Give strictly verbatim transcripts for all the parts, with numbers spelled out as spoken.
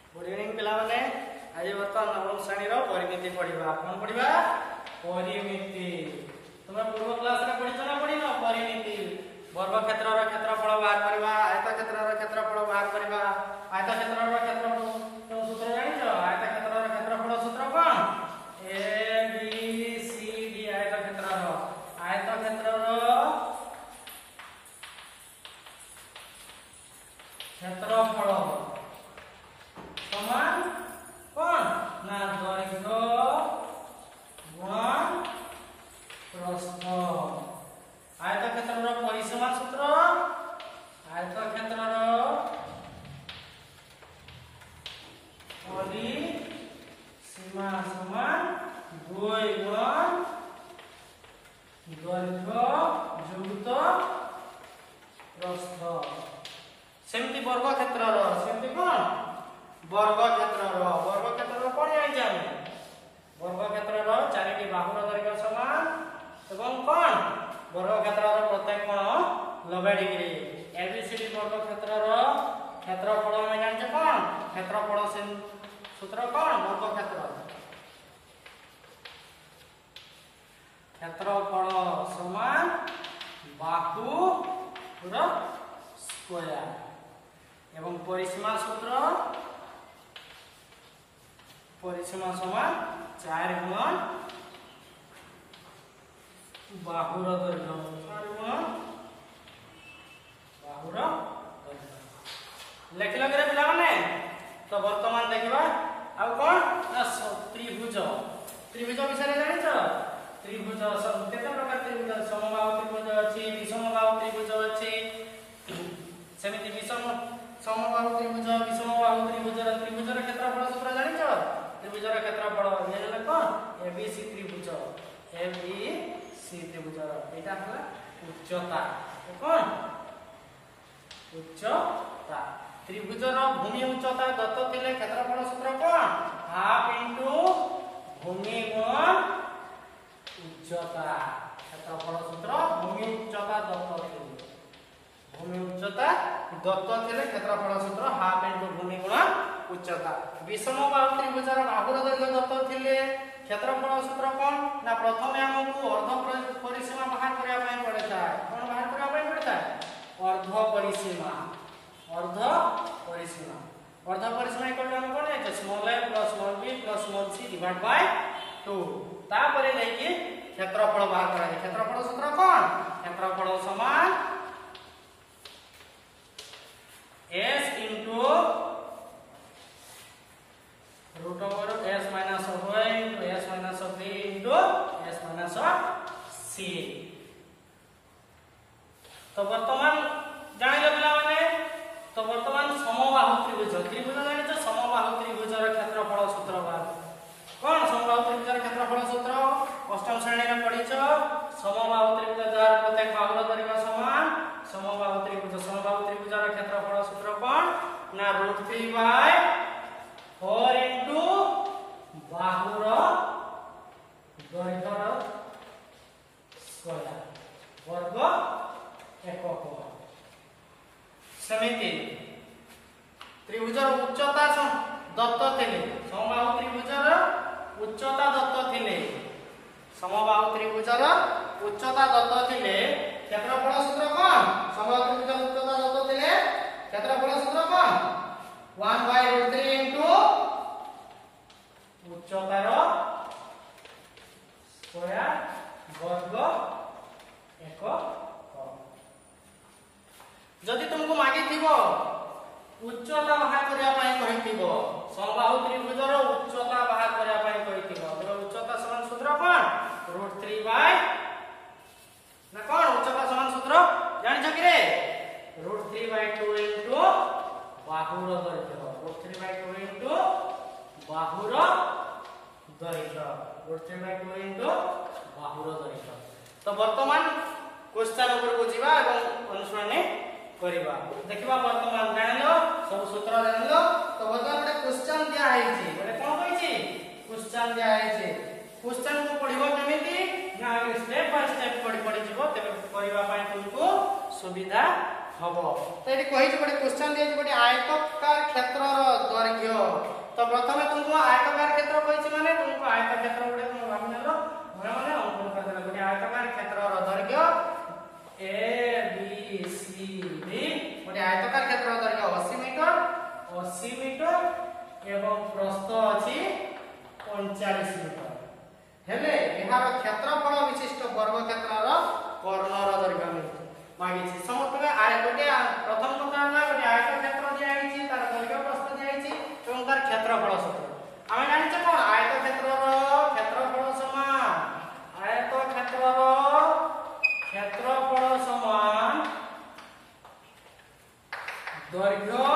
Good evening पिला माने आज बर्तमान नवम श्रेणी रो परिमिति पढ़िबा कोन पढ़िबा परिमिति तुम पूर्व क्लास रे पढ़िछ ना पढ़िनो परिमिति वर्ग क्षेत्र रो क्षेत्रफल बाहर करबा आयत क्षेत्र रो क्षेत्रफल बाहर करबा आयत क्षेत्र रो क्षेत्रफल तो सूत्र जानिछ आयत क्षेत्र रो क्षेत्रफल सूत्र कोन ए बी सी डी आयत क्षेत्र रो आयत क्षेत्र रो क्षेत्रफल समान कोन ना दैर्घ्य गुणन प्रस्थ आयत क्षेत्र रो परिसीमा सूत्र आयत क्षेत्र रो परिसीमा समान दुई गुणन दैर्घ्य युक्त प्रस्थ सेमती वर्ग क्षेत्र रो सेमती कोन वर्ग क्षेत्र रो वर्ग क्षेत्र रो कोन जानि जामे वर्ग क्षेत्र रो चारिटी बाहुर दैर्घ्य समान एवं कोन वर्ग क्षेत्र रो प्रत्येक कोण नब्बे डिग्री एबीसीडी वर्ग क्षेत्र रो क्षेत्रफल में जानि छ कोन क्षेत्रफल सूत्र कोन वर्ग क्षेत्र क्षेत्रफल समान बाहु रो स्क्वायर एवं परिसीमा सूत्र परिसीमा समान चार गुणन बाहुर दैर्घ्य चार गुणन बाहुर दैर्घ्य लिखिल करे पिला माने तो वर्तमान देखिबा आ कोन त्रिभुज त्रिभुज विषय रे जानि छ त्रिभुज केते प्रकार त्रिभुज समबाहु त्रिभुज अछि विषमबाहु त्रिभुज अछि सेमिति विषम समबाहु त्रिभुज विषमबाहु त्रिभुज त्रिभुज रे क्षेत्रफल सूत्र जानि छ त्रिभुज रे क्षेत्रफल ये जले कोन एबीसी त्रिभुज एबीसी त्रिभुज एटा हला उच्चता कोन उच्चता त्रिभुज रो भूमि उच्चता दत्त थिले क्षेत्रफल सूत्र कोन हाफ इनटू भूमि गुणन उच्चता क्षेत्रफल सूत्र भूमि उच्चता दत्त थिले भूमि उच्चता दत्त थिले क्षेत्रफल सूत्र हाफ इनटू भूमि गुणन उच्चता विषमबाहु त्रिभुज रो बाहुर दैर्घ्य दत्त थिले क्षेत्रफल सूत्र कोन ना प्रथमे हमकु अर्ध परिसीमा बाहर करिया पय पड़ता है कोन बाहर करिया पय पड़ता है अर्ध परिसीमा अर्ध परिसीमा अर्ध परिसीमा इक्वल टू हम कोन है small a plus small b plus small c divide by two ता परे लेके क्षेत्रफल बाहर करा है क्षेत्रफल सूत्र कोन क्षेत्रफल समान s into root over s minus of y into s minus of b into s minus of c तो वर्तमान जानिलो पिला माने तो वर्तमान समबाहु त्रिभुज त्रिभुज जानि छ समबाहु त्रिभुज रो क्षेत्रफल सूत्र बा कोन समबाहु त्रिभुज रो क्षेत्रफल सूत्र अष्टम श्रेणी रे पढि छ समबाहु त्रिभुज जार प्रत्येक बाहुर दैर्घ्य समान समबाहु त्रिभुज समबाहु त्रिभुज रो क्षेत्रफल सूत्र कोन ना root three by four into बाहुर दैर्घ्य स्क्वायर वर्ग एकक समिति त्रिभुज उच्चता दत्त थिले समबाहु त्रिभुज उच्चता दत्त थिले समबाहु त्रिभुज उच्चता दत्त थिले क्षेत्रफल सूत्र कोन समबाहु त्रिभुज उच्चता दत्त थिले क्षेत्रफल सूत्र कोन one by root three into उच्चता रो स्क्वायर वर्ग एकक जदि तुमको मागी थिबो उच्चता बाहर करिया पय कहिथिबो समबाहु त्रिभुज रो उच्चता बाहर करिया पय कहिथिबो तो उच्चता समान सूत्र कोन रूट थ्री बाय ना कोन उच्चता समान सूत्र जानि छ कि रे root three by two into बाहुर दैर्घ्य root three by two into बाहुर दैर्घ्य root three by two into बाहुर दैर्घ्य तो वर्तमान क्वेश्चन ऊपर को जीवा एवं अनुसरण करिबा देखिबा वर्तमान जानिलो सब सूत्र जानिलो तो वर्तमान बडे क्वेश्चन दिया है छी बडे कोन होई छी क्वेश्चन दिया है छी क्वेश्चन को पढिबो केमिति ना स्टेप बाय स्टेप पढि पढि जीवो तबे करिबा पय तुमको सुविधा हबो। तो ये कहि जे गोटे क्वेश्चन दिए जे गोटे आयताकार क्षेत्रर दैर्घ्य। तो प्रथमे तुमको आयताकार क्षेत्र कहिछि माने तुमको आयत क्षेत्र गोटे तुम भाबि नेलो हमरा माने अंकन कर देला गोटे आयताकार क्षेत्रर दैर्घ्य ए बी सी डी गोटे आयताकार क्षेत्रर दैर्घ्य अस्सी मीटर अस्सी मीटर एवं प्रस्थ अछि पैंतालीस मीटर हेले एहार क्षेत्रफल विशिष्ट वर्ग क्षेत्रर कर्णर दैर्घ्य मिलुछि मागिछि। समस्तमे आय गोटे प्रथम कथा होला गोटे आयत क्षेत्र दिया आइछि तार दैर्घ्य प्रस्थ दिया आइछि एवं तार क्षेत्रफल सूत्र आमे जानिछे कोन आयत क्षेत्रर क्षेत्रफल समान आयत क्षेत्रर क्षेत्रफल समान दैर्घ्य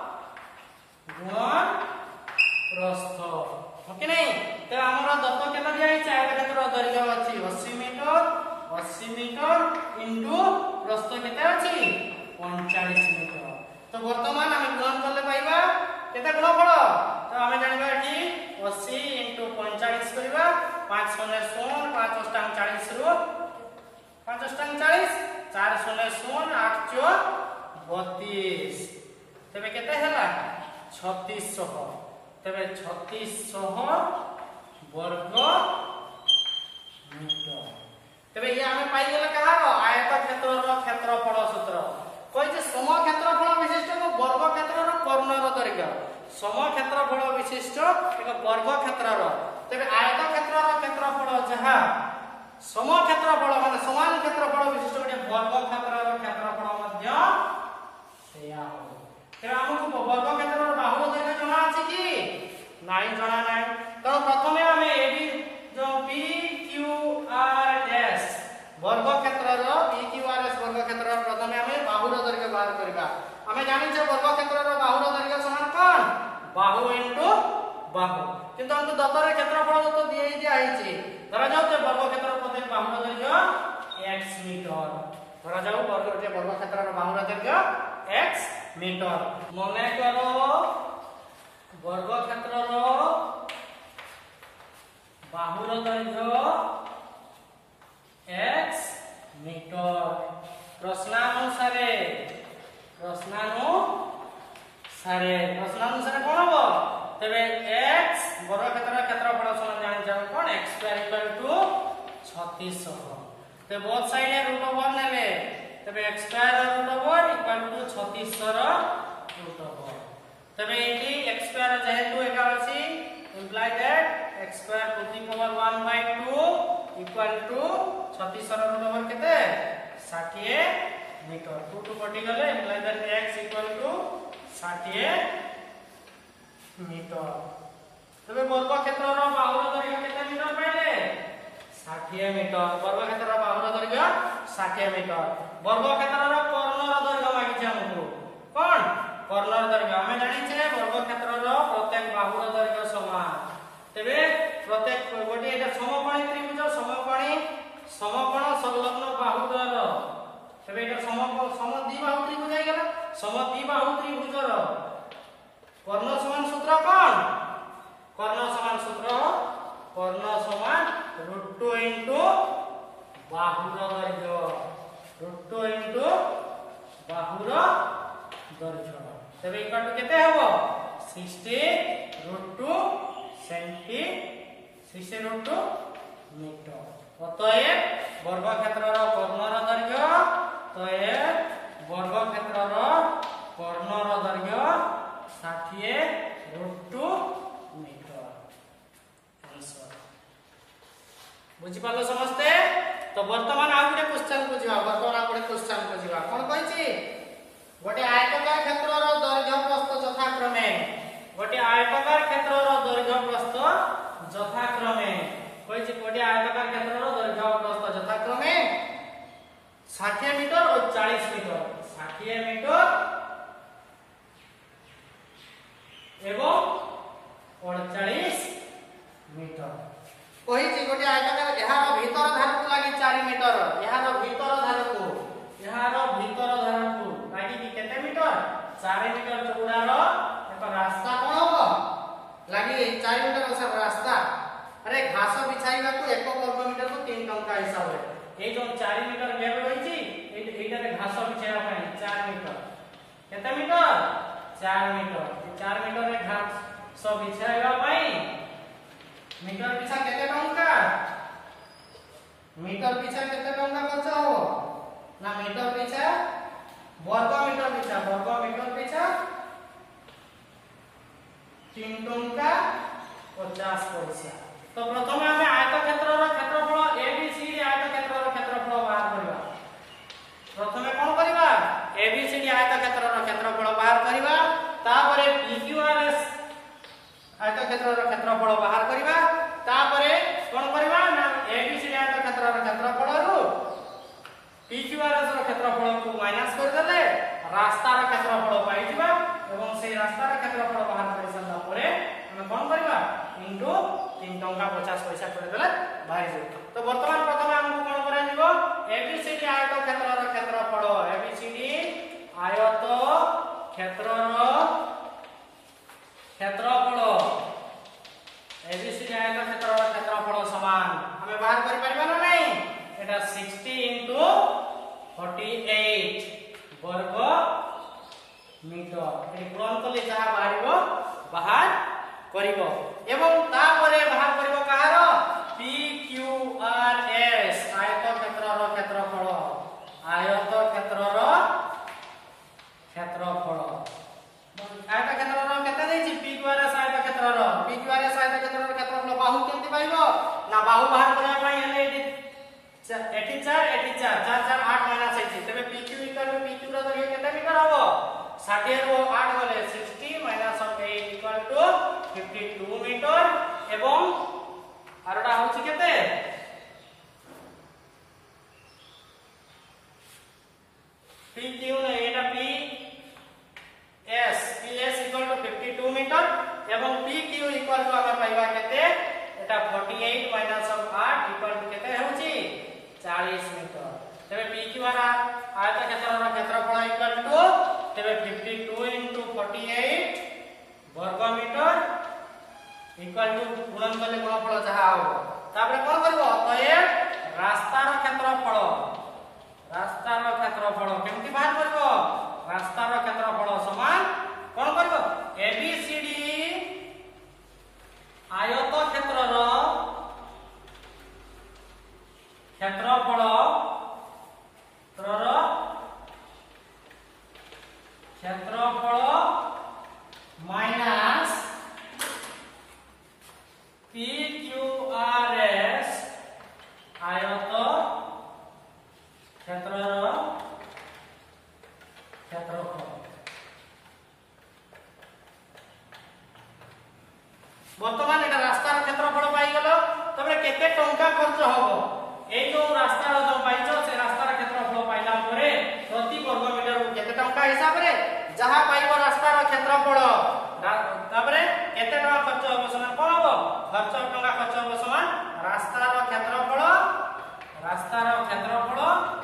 गुणन प्रस्थ ओके नहीं। तो हमरा दत्त केता दिया आइछि आयत क्षेत्रर दैर्घ्य अछि अस्सी मीटर अस्सी मीटर इनटू प्रस्थ केते अछि पैंतालीस मीटर। तो वर्तमान हम गुणन करले पाइबा केते गुणफल तो हम जानिबा कि अस्सी इनटू पैंतालीस करबा पाँच शून्य शून्य पाँच अष्टांग चालीस रु पाँच अष्टांग चालीस चार शून्य शून्य आठ चौक बत्तीस तबे केते हला छत्तीस सौ तबे छत्तीस सौ वर्ग मीटर। तबे ये हमें पाई गेला कहारो आयत क्षेत्रर क्षेत्रफल सूत्र कोइ जे सम क्षेत्रफल विशिष्ट एक वर्ग क्षेत्रर कर्णर दैर्घ्य सम क्षेत्रफल विशिष्ट एक वर्ग क्षेत्रर तबे आयत क्षेत्रर क्षेत्रफल जहा सम क्षेत्रफल माने समान क्षेत्रफल विशिष्ट एक वर्ग क्षेत्रर क्षेत्रफल मध्य सेया हो। तबे हमकु वर्ग क्षेत्रर बाहुर दैर्घ्य जଣା अछि कि नाही जଣା नाही। तो प्रथमे हमें एबी जो पी क्यू आर एस वर्ग क्षेत्रर पी क्यू आर एस वर्ग क्षेत्रर प्रथमे हमें बाहुर दैर्घ्य बाहर करबा। हमें जानि छे वर्ग क्षेत्रर बाहुर दैर्घ्य समान कोन बाहु इनटू बाहु किंतु हमको दत्तर क्षेत्रफल तो दिए ही दिया आइछि धरा जाऊ ते वर्ग क्षेत्रर प्रत्येक बाहुर दैर्घ्य x मीटर धरा जाऊ वर्ग के वर्ग क्षेत्रर बाहुर दैर्घ्य x मीटर मने करो वर्ग क्षेत्रर बाहुर दैर्घ्य x मीटर प्रश्नानुसारे प्रश्नानुसारे प्रश्नानुसारे कोन हो तबे x वर्ग क्षेत्र क्षेत्रफल समान जानि जाऊ कोन x स्क्वायर इक्वल टू छत्तीस सौ ते बोथ साइड रूट ओवर नेले तबे x square root over equal to छत्तीस सौ रूट ओवर तबे एटी x स्क्वायर जेहेतु एकादशी imply that x square to the power one by two equal to छत्तीस सौ रूट ओवर केते साठ मीटर टू टू कटि गले imply that x equal to साठ मीटर। तबे वर्ग क्षेत्रर बाहुर दैर्घ्य केते मीटर पाइले साठ मीटर वर्ग क्षेत्रर बाहुर दैर्घ्य साठ मीटर। वर्ग क्षेत्रर कर्णर दैर्घ्य मागिছে हमको कोन कर्णर दैर्घ्य हमें जानि छे वर्ग क्षेत्रर प्रत्येक बाहुर दैर्घ्य समान तबे प्रत्येक गोटे एटा समकोणी त्रिभुज समकोणी समकोण संलग्न बाहुर तबे एटा समकोण समद्विबाहु त्रिभुज आइ गेला समद्विबाहु त्रिभुजर कर्ण समान सूत्र कोन कर्ण समान सूत्र कर्ण समान रूट टू इनटू बाहुर दैर्घ्य रूट टू इनटू बाहुर दैर्घ्य तबे इक्वल टू केते हबो साठ रूट टू सेंटी साठ रूट टू मीटर। अतएव वर्ग क्षेत्रर कर्णर दैर्घ्य अतएव वर्ग क्षेत्रर कर्णर दैर्घ्य साठ रूट टू मीटर आंसर बुझि पालो समस्ते। तो वर्तमान आ गुटे क्वेश्चन को जिवा वर्तमान आ गुटे क्वेश्चन को जिवा कोन कहिछि गोटे आयताकार क्षेत्रर दैर्घ्य प्रस्थ यथाक्रमे गोटे आयताकार क्षेत्रर दैर्घ्य प्रस्थ यथाक्रमे कहिछि गोटे आयताकार क्षेत्रर दैर्घ्य प्रस्थ यथाक्रमे साठ मीटर और चालीस मीटर साठ मीटर एवं अड़तालीस मीटर कहिछि गोटे आयताकार एहार भीतर धार को लागि चार मीटर एहार भीतर धार को एहार भीतर धार को लागि केते मीटर चार मीटर चौड़ार एक रास्ता कोन हो लागि चार मीटर सब रास्ता अरे घास बिछाइबा को एक वर्ग मीटर को तीन टंका हिसाब रे ए जो चार मीटर गैप रहिछि एटा रे घास बिछाइबा पई चार मीटर केते मीटर चार मीटर चार मीटर रे घास सब बिछाइबा पई मीटर पिछा केते टंका मीटर पिछा केते टंका खर्च हो ना मीटर पिछा वर्ग मीटर पिछा वर्ग मीटर पिछा तीन टंका पचास पैसा तो प्रथम आमे आयतक्षेत्र रो क्षेत्रफल एबीसीडी आयतक्षेत्र रो क्षेत्रफल बाहर करबा प्रथमे कोन करबा एबीसीडी आयतक्षेत्र रो क्षेत्रफल बाहर करबा तापरे पीक्यूआरएस आयतक्षेत्र रो क्षेत्रफल बाहर करबा तापरे कोन करबा ना एबीसीडी आयतक्षेत्र रो क्षेत्रफल रो पीक्यूआरएस रो क्षेत्रफल को माइनस कर देले रास्ता रो क्षेत्रफल पाई जिबा एवं से रास्ता रो क्षेत्रफल बाहर कर सला परे हम कोन करबा इनटू तीन टंका पचास पैसा कर देले बाहर जे तो वर्तमान प्रथम हमहु कोन करा जिवो एबीसीडी आयत क्षेत्र रो क्षेत्रफल एबीसीडी आयत क्षेत्र रो क्षेत्रफल एबीसीडी आयत क्षेत्र रो क्षेत्रफल समान हमें बाहर करि परबा ना नहीं एटा साठ इनटू अड़तालीस वर्ग मीटर एटी गुणन कले जहा बाहरिबो बाहर करिवो एवं तापरे बाहर करिवो कहार पी क्यू आर एस आयत क्षेत्र रो क्षेत्रफल आयत क्षेत्र रो क्षेत्रफल आयत क्षेत्र रो केते देछि पी क्यू आर एस आयत क्षेत्र रो पी क्यू आर एस आयत क्षेत्र रो क्षेत्रफल बाहु केमति पाइबो ना बाहु बाहर करिया पई हेले एटी एटी चार एटी चार चार चार आठ माइनस एटी तबे P Q equal to P Q रो दरिया केते मीटर हबो साठ रो आठ गले साठ माइनस आठ इक्वल टू बावन मीटर एवं आरटा होछि केते पी क्यू ने एटा P S P S equal to बावन मीटर एवं पी क्यू इक्वल टू हमें पाइबा केते एटा अड़तालीस माइनस आठ इक्वल टू केते होछि चालीस मीटर तबे पी क्यू आर आयत क्षेत्र रो क्षेत्रफल इक्वल टू तबे बावन इनटू अड़तालीस वर्ग मीटर इक्वल टू गुणन करले गुणफल जहा हो तापरे कोन करबो तो ए रास्ता रो क्षेत्रफल रास्ता रो क्षेत्रफल केमति बाहर करबो रास्ता रो क्षेत्रफल समान कोन करबो एबीसीडी आयत क्षेत्र रो क्षेत्रफल रो क्षेत्रफल minus P Q R S आयत क्षेत्र रो क्षेत्रफल वर्तमान एटा रास्ता रो क्षेत्रफल पाई गेलो तबे केते टंका खर्च होबो ए जो रास्ता रो जो पाइछो से रास्ता रो क्षेत्रफल पाइला परे प्रति वर्ग मीटर को केते टंका हिसाब रे जहा पाइबो रास्ता रो क्षेत्रफल तापरे केते टंका खर्च होबो समान कोन होबो खर्च टंका खर्च होबो समान रास्ता रो क्षेत्रफल रास्ता रो क्षेत्रफल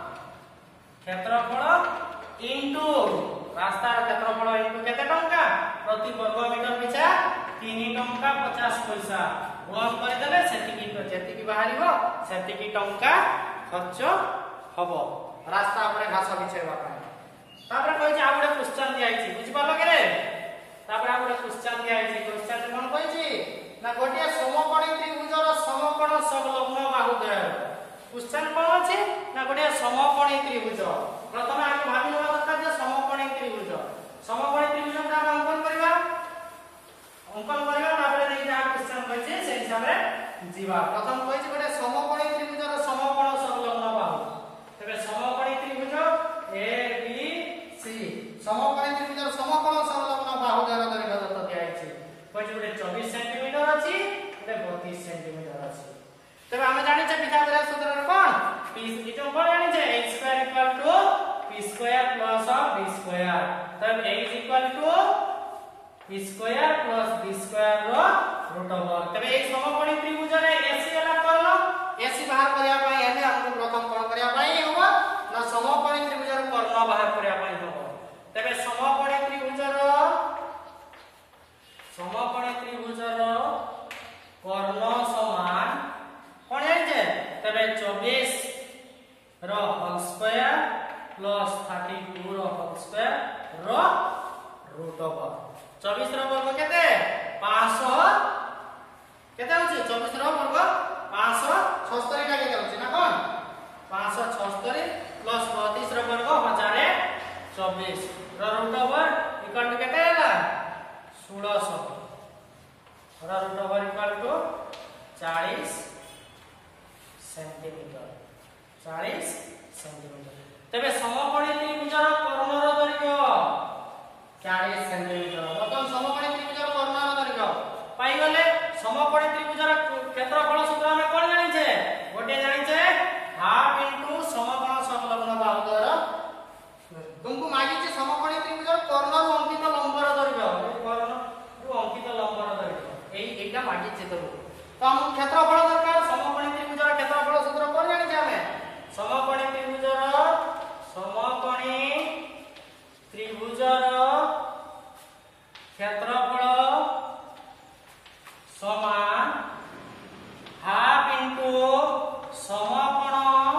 क्षेत्रफल इनटू रास्ता रो क्षेत्रफल इनटू केते टंका प्रति वर्ग मीटर पिछा तीन टंका पचास पैसा गुणन कर देले सेतिकी जेतिकी बाहरिबो सेतिकी टंका खर्च हबो रास्ता पर घास बिछेबा पय तापर कहै छै आउडे क्वेश्चन दिया छि बुझि पालो के रे तापर आउडे क्वेश्चन दिया छि क्वेश्चन कोन कहै छि ना गोटिया समकोणी त्रिभुजर समकोण संलग्न बाहुद्वय क्वेश्चन कोन अछि ना गोटिया समकोणी त्रिभुज प्रथम आमे भाबि नबा दरकार जे समकोणी त्रिभुज समकोणी त्रिभुज का अंकन करबा अंकन करबा तापर देखि आ क्वेश्चन कहै छै से हिसाब रे जीवा प्रथम कहै छै गोटिया समकोणी त्रिभुजर समकोण संलग्न बाहु तबे समकोणी त्रिभुज ए बी सी समकोणी त्रिभुजर समकोण संलग्न बाहुद्वय दैर्घ्य दत्त दिया छै कहै छै गोटे चौबीस सेंटीमीटर अछि गोटे बत्तीस सेंटीमीटर अछि तबे हम जानि छै पिथागोरस सूत्र कोन p इतो कोन जानि छै h square equal to p square plus b square तब h equal to p square plus b square रो रूट ओवर तबे ए समकोणी त्रिभुज रे ac वाला करलो ac बाहर करिया पई हेले हमको प्रथम कोन करिया पई होबो ना समकोणी त्रिभुज रो कर्ण बाहर करिया पई होबो तबे समकोणी त्रिभुज रो समकोणी त्रिभुज रो कर्ण समान कोन है जे तबे चौबीस रो होल स्क्वायर प्लस बत्तीस रो होल स्क्वायर रो रूट ओवर चौबीस रो वर्ग केते पाँच सौ केते होची चौबीस रो वर्ग पाँच सौ छिहत्तर का केते होची ना कोन पाँच सौ छिहत्तर प्लस बत्तीस रो वर्ग एक हजार चौबीस रो रूट ओवर इक्वल टू केते हैला सोलह सौ रो रूट ओवर इक्वल टू चालीस सेंटीमीटर चालीस सेंटीमीटर तबे समकोणी त्रिभुजर कर्णर दैर्घ्य चालीस सेंटीमीटर बर्तमान समकोणी त्रिभुजर कर्णर दैर्घ्य पाई गले समकोणी त्रिभुजर क्षेत्रफल सूत्र हम कोन जानि छे गोटे जानि छे हाफ इनटू समकोण संलग्न बाहु द्वारा तुमको मागी छे समकोणी त्रिभुजर कर्णर अंकित लंबर दैर्घ्य कर्ण जो अंकित लंबर दैर्घ्य एई एटा मागी छे तो तो हम क्षेत्रफल दरकार समकोणी त्रिभुजर क्षेत्रफल सूत्र कोन जानि छे हमें समकोणी त्रिभुजर समकोणी त्रिभुजर क्षेत्रफल समान हाफ इनटू समकोण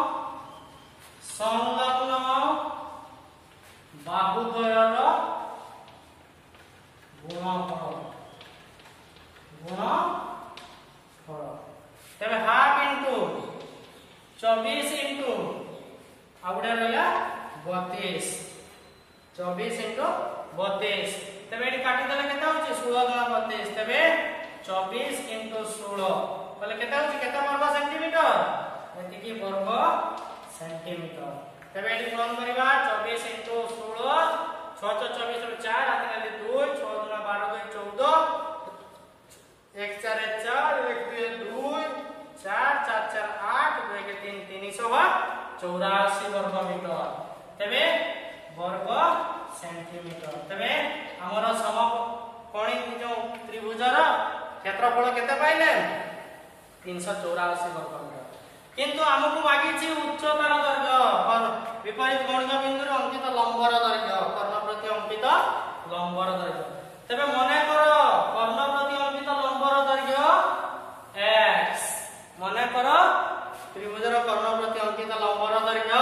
संलग्न बाहुद्वयर गुणफल गुणफल तबे हाफ इनटू चौबीस इनटू आउडा रहला बत्तीस चौबीस इनटू बत्तीस तबे एटी काटी देले केता होची सोलह गुणा बत्तीस तबे चौबीस इनटू सोलह बोले केता होची केता वर्ग सेंटीमीटर एति की वर्ग सेंटीमीटर तबे एटी गुणन करिबा चौबीस इनटू सोलह छह छह चौबीस रो चार हाथ ले दो छह गुणा बारह दो चौदह एक चार चार एक दो चार चार चार आठ दो के तीन तीन सौ चौरासी वर्ग मीटर तबे वर्ग सेंटीमीटर तबे हमर समकोणी जो त्रिभुजर क्षेत्रफल केते पाइले तीन सौ चौरासी वर्ग मीटर किंतु हमकु मागी छि उच्चतार दৈর্ঘ্য और विपरीत कोणिक बिंदु अंकित लंबर दৈর্ঘ্য कर्ण प्रति अंकित लंबर दৈর্ঘ্য तबे मने करो कर्ण प्रति अंकित लंबर दৈর্ঘ্য x मने करो त्रिभुजर कर्ण प्रति अंकित लंबर दৈর্ঘ্য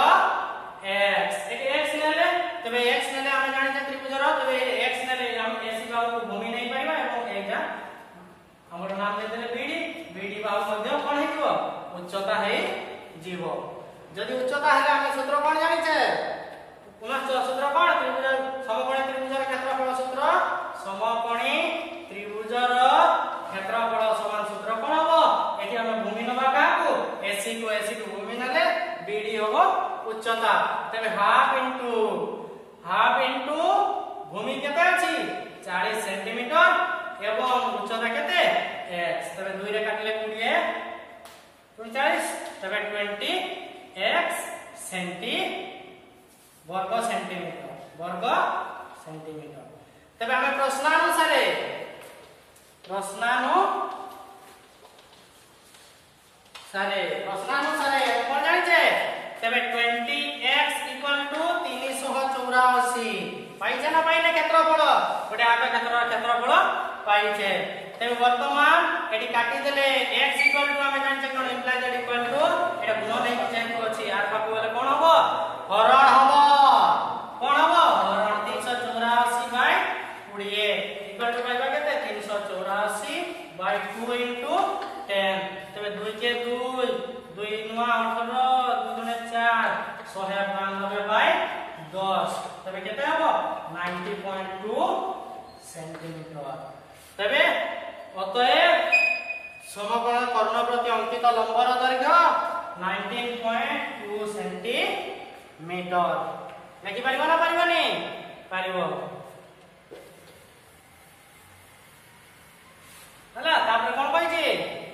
x एके x नेले तबे x नेले हम जानि जे त्रिभुजर तबे x नेले हम एसी बाहु को भूमि नहीं पाइबा एवं एटा हमर नाम दे देले बीडी बीडी बाहु मध्य कोन हेतिबो उच्चता है जीवो जदि उच्चता हेले हम सूत्र कोन जानि छे पुनः सूत्र कोन त्रिभुज समकोणी त्रिभुजर क्षेत्रफल सूत्र समकोणी त्रिभुजर क्षेत्रफल समान सूत्र कोन हो एठी हम भूमि नबा काकू एसी को एसी को भूमि नले बीडी होबो उच्चता तबे हाफ इनटू हाफ इनटू भूमि केते अछि चालीस सेंटीमीटर एवं उच्चता केते x तबे दुई रे काटले बीस चालीस तबे बीस x सेंटी वर्ग सेंटीमीटर वर्ग सेंटीमीटर तबे हमें प्रश्नानुसार प्रश्नानु सारे प्रश्नानुसार कोन जानि छे तबे बीस x तीन सौ चौरासी पाई छे ना पाई ना क्षेत्रफल गोटे आटा क्षेत्र क्षेत्रफल पाई छे तबे वर्तमान एटी काटी देले x हमें जानि छे कोन इम्प्लाई दैट इक्वल टू एटा गुण नै चेंज होछि आर पाकु बोले कोन हबो हरण हबो कोन हबो हरण तीन सौ चौरासी बाय बीस इक्वल टू पाइबा केते तीन सौ चौरासी बाय दो इनटू दस तबे दो के दो दो नुआ अठारह दो दुने चार एक सौ बानवे बाय दस तबे केते हबो नब्बे पॉइंट दो सेंटीमीटर तबे अतएव समकोण कर्ण प्रति अंकित लंबर दৈর্ঘ্য नब्बे पॉइंट दो सेंटीमीटर लेखि परिबो ना परिबोनी परिबो हला तापर कोन कहै छी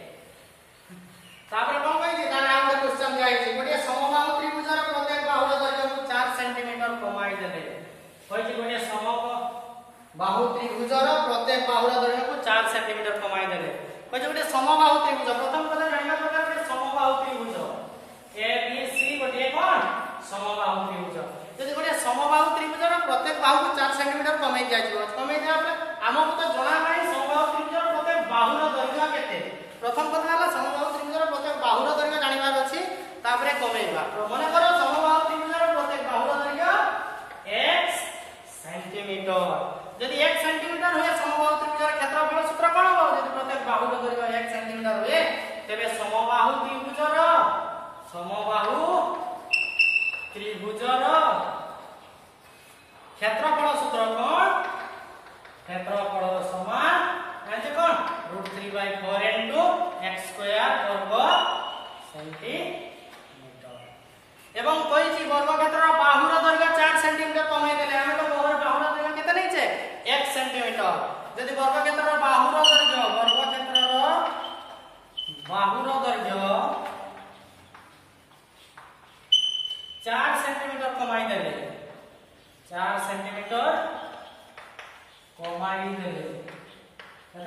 तापर कोन कहै छी ताने आउर क्वेश्चन जाय छी गोटे समबाहु त्रिभुजर प्रत्येक बाहुर दৈর্ঘ্য को चार सेंटीमीटर कमाई देले कहै छी गोटे समबाहु त्रिभुजर प्रत्येक बाहुर दৈর্ঘ্য को चार सेंटीमीटर कमाई देले कहै छी गोटे समबाहु त्रिभुज प्रथम কথা জানিবা প্রকার गोटे समबाहु त्रिभुज ए बी सी गोटे कोन समबाहु त्रिभुज যদি गोटे समबाहु त्रिभुजर प्रत्येक बाहु को चार सेंटीमीटर कमाई दिया जिवो कमाई दिया पर हमको तो जणा नाही समबाहु त्रिभुजर प्रत्येक बाहुर दৈর্ঘ্য केते प्रथम কথা हला समबाहु त्रिभुजर प्रत्येक बाहुर दৈর্ঘ্য জানিবার अछि तापरे कमेइबा मने करो समबाहु त्रिभुजर प्रत्येक बाहुर दৈর্ঘ্য x सेंटीमीटर जदि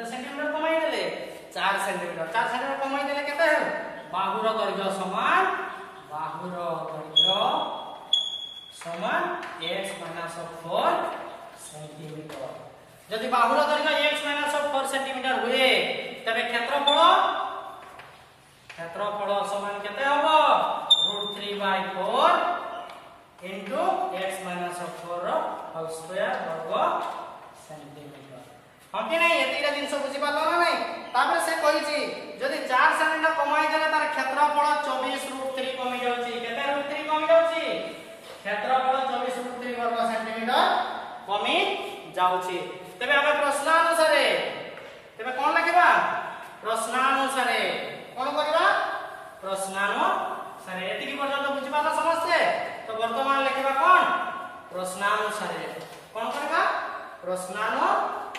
सेंटीमीटर कमाई देले चार सेंटीमीटर चार सेंटीमीटर कमाई देले केते बाहुर दैर्घ्य समान बाहुर दैर्घ्य समान x माइनस फोर सेंटीमीटर जदि बाहुर दैर्घ्य x माइनस फोर सेंटीमीटर हुए तबे क्षेत्रफल क्षेत्रफल समान केते हबो root three by four into x minus four whole square वर्ग सेंटीमीटर हम कि नहीं एतिरा दिन सब बुझी पालो ना नहीं तापर से कहि छी जदि चार सेंटीमीटर कमाई देले तार क्षेत्रफल चौबीस रूट थ्री कमी जाउची केते रूट थ्री कमी जाउची क्षेत्रफल चौबीस रूट थ्री वर्ग सेंटीमीटर कमी जाउची तबे हम प्रश्नानुसार तबे कोन लिखबा प्रश्नानुसार कोन करबा प्रश्नानुसार एतिकी पर्यंत बुझी पालो समझते तो वर्तमान लिखबा कोन प्रश्नानुसार कोन करबा प्रश्नानु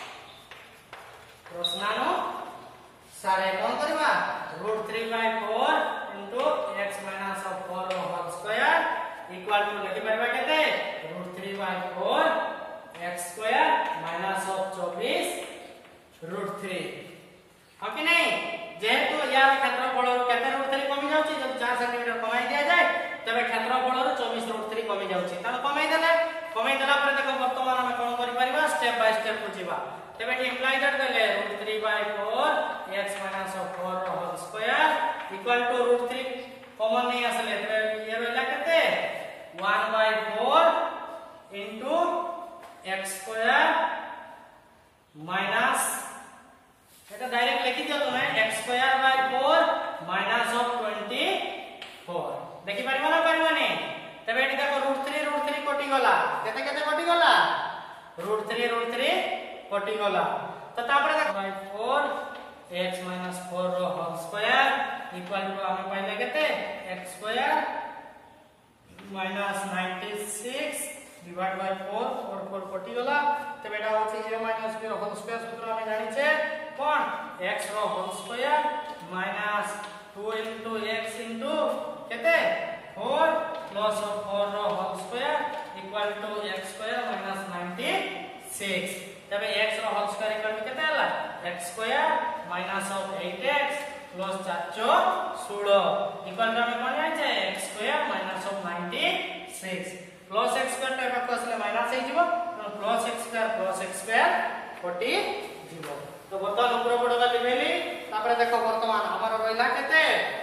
प्रश्नानुसार कोन करबा root three by four into x minus four whole square equal to लिखि परबा केते root three by four x square minus चौबीस रूट थ्री हम कि नहीं जेहेतु यार क्षेत्रफल केते रूट थ्री कमी जाउची जब चार सेंटीमीटर कमाई दिया जाए तबे क्षेत्रफल चौबीस रूट थ्री कमी जाउची त कमाई देले कमाई देला पर देखो वर्तमान हम कोन करि परिबा स्टेप बाय स्टेप बुझिबा तबे इंप्लाई दैट देले root three by four x minus four whole square equal to root three common नहीं आसले तबे ये रहला केते one by four into x square minus এটা डायरेक्ट लिखि दियो तुमे x square by four minus of चौबीस देखि परिबा ना परिबानी तबे एटी देखो रूट थ्री रूट थ्री कटि गला केते केते कटि गला रूट थ्री रूट थ्री कटि गला तो तापर देखो by four x minus four रो होल स्क्वायर इक्वल टू हम पाइले केते x square minus ninety six divide by four four four कटि गला तबे एटा होछि a माइनस b रो होल स्क्वायर सूत्र हम जानि छे कोन x रो whole square minus two into x into केते फोर प्लस फोर रो whole square equal to x square minus ninety six तबे x रो होल स्क्वायर इक्वल टू केते हला x square minus of eight x plus चार सोलह equal to हम कोन जाय छै x square minus of ninety six plus x square type को असले माइनस हे जिवो plus x square plus x square कटि जिवो तो वर्तमान ऊपर पडगा लिबेली तापर देखो वर्तमान हमर रहला केते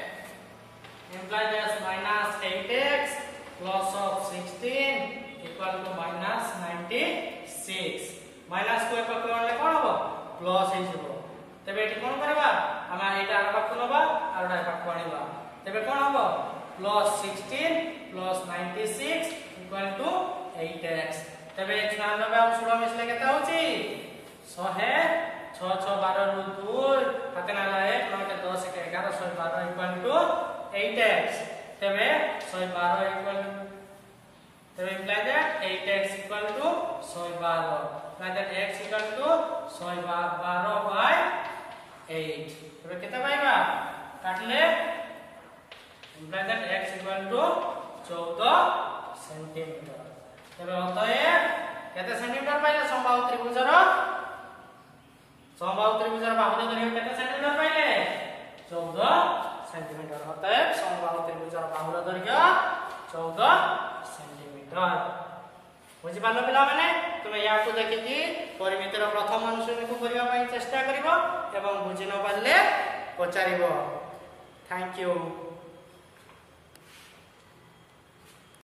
implies as minus eight x plus of sixteen equal to minus ninety-six minus को एक कोन ले कोन हो प्लस हे जिवो तबे एटी कोन करबा हम एटा आर पाख नबा आर एटा पाख आनिबा तबे कोन हो plus sixteen plus ninety six equal to eight x तबे निन्यानवे हम सोलह मिसले केता होची सौ है छह छह बारह रु दो हाते नाला एक नौ के दस के ग्यारह सौ बारह इक्वल टू एट x तबे सौ बारह इक्वल तबे imply that eight x equal to सौ बारह ना दैट x इक्वल टू सौ बारह बाय एट तबे केते पाइबा काटले imply that x equal to चौदह सेंटीमीटर तबे अतएव केते सेंटीमीटर पाइले समबाहु त्रिभुजर समबाहु त्रिभुजर बाहुर दैर्घ्य केते सेंटीमीटर पाइले चौदह सेंटीमीटर अतएव समबाहु त्रिभुजर बाहुर दैर्घ्य चौदह सेंटीमीटर बुझि पालो पिला माने तुमे या को देखि परिमितिर प्रथम अनुसरण को करिवा पई चेष्टा करिवो एवं बुझि न पारले पचारिवो थैंक यू।